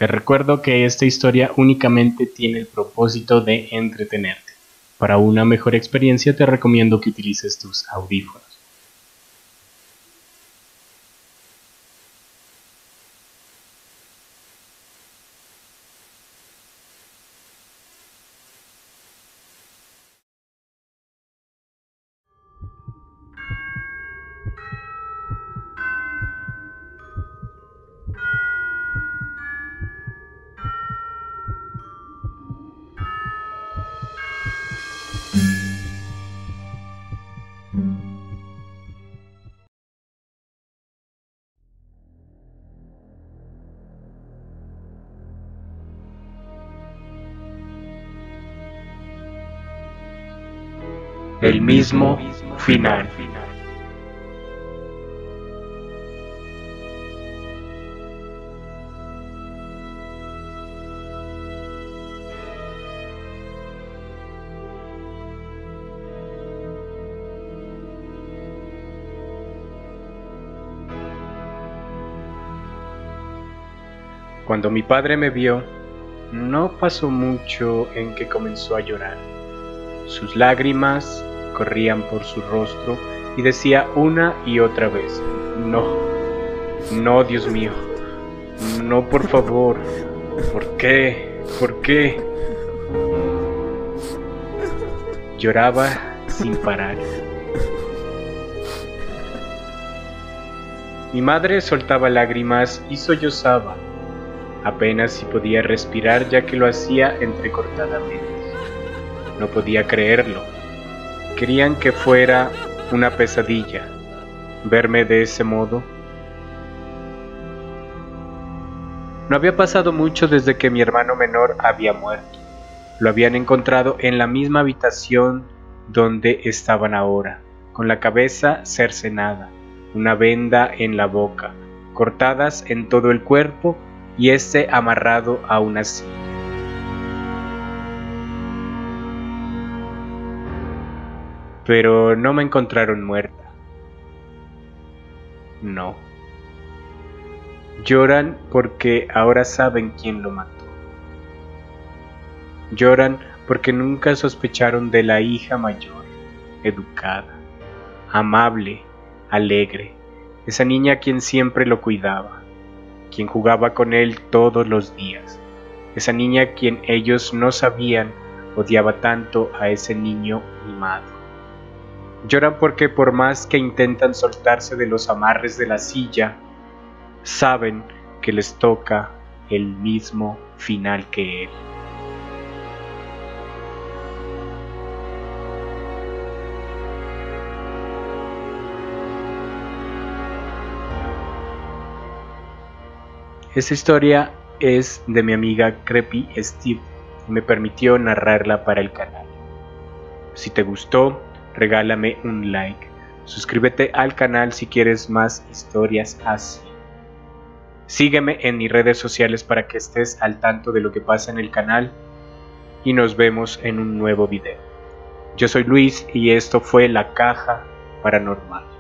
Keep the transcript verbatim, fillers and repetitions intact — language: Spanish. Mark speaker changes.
Speaker 1: Te recuerdo que esta historia únicamente tiene el propósito de entretenerte. Para una mejor experiencia te recomiendo que utilices tus audífonos. El mismo final. Cuando mi padre me vio, no pasó mucho en que comenzó a llorar. Sus lágrimas corrían por su rostro y decía una y otra vez: no, no, Dios mío, no, por favor, ¿por qué? ¿Por qué? Lloraba sin parar. Mi madre soltaba lágrimas y sollozaba, apenas si podía respirar, ya que lo hacía entrecortadamente. No podía creerlo. Querían que fuera una pesadilla verme de ese modo. No había pasado mucho desde que mi hermano menor había muerto. Lo habían encontrado en la misma habitación donde estaban ahora, con la cabeza cercenada, una venda en la boca, cortadas en todo el cuerpo y este amarrado a una silla. Pero no me encontraron muerta. No. Lloran porque ahora saben quién lo mató. Lloran porque nunca sospecharon de la hija mayor, educada, amable, alegre, esa niña quien siempre lo cuidaba, quien jugaba con él todos los días, esa niña quien ellos no sabían odiaba tanto a ese niño mimado. Lloran porque por más que intentan soltarse de los amarres de la silla, saben que les toca el mismo final que él. Esta historia es de mi amiga Creepy Steve y me permitió narrarla para el canal. Si te gustó, regálame un like. Suscríbete al canal si quieres más historias así. Sígueme en mis redes sociales para que estés al tanto de lo que pasa en el canal y nos vemos en un nuevo video. Yo soy Luis y esto fue La Caja Paranormal.